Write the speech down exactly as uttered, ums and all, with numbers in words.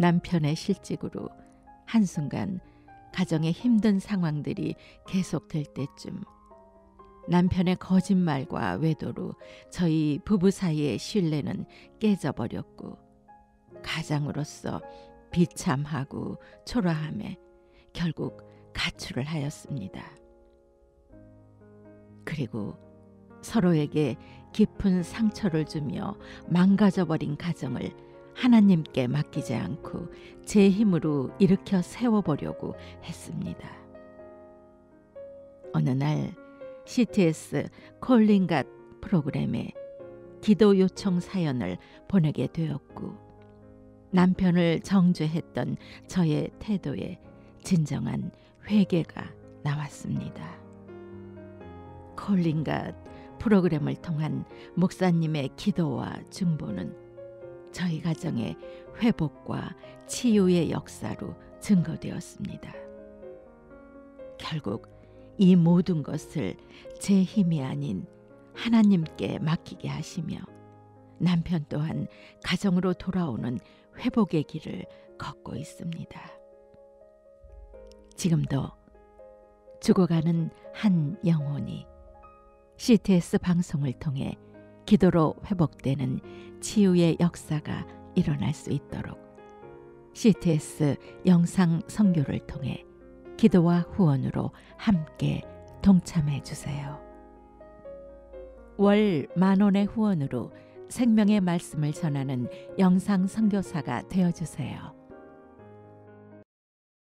남편의 실직으로 한순간 가정의 힘든 상황들이 계속될 때쯤 남편의 거짓말과 외도로 저희 부부 사이의 신뢰는 깨져버렸고 가장으로서 비참하고 초라함에 결국 가출을 하였습니다. 그리고 서로에게 깊은 상처를 주며 망가져버린 가정을 하나님께 맡기지 않고 제 힘으로 일으켜 세워보려고 했습니다. 어느 날 씨티에스 콜링갓 프로그램에 기도 요청 사연을 보내게 되었고 남편을 정죄했던 저의 태도에 진정한 회개가 나왔습니다. 콜링갓 프로그램을 통한 목사님의 기도와 중보는 저희 가정의 회복과 치유의 역사로 증거되었습니다. 결국 이 모든 것을 제 힘이 아닌 하나님께 맡기게 하시며 남편 또한 가정으로 돌아오는 회복의 길을 걷고 있습니다. 지금도 죽어가는 한 영혼이 씨티에스 방송을 통해 기도로 회복되는 치유의 역사가 일어날 수 있도록 씨티에스 영상 선교를 통해 기도와 후원으로 함께 동참해 주세요. 월 만 원의 후원으로 생명의 말씀을 전하는 영상 선교사가 되어 주세요.